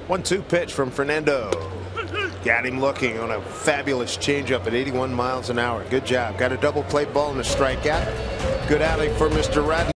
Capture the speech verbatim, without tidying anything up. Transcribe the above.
one two pitch from Fernando. Got him looking on a fabulous changeup at eighty-one miles an hour. Good job. Got a double play ball and a strikeout. Good outing for Mister Rodney.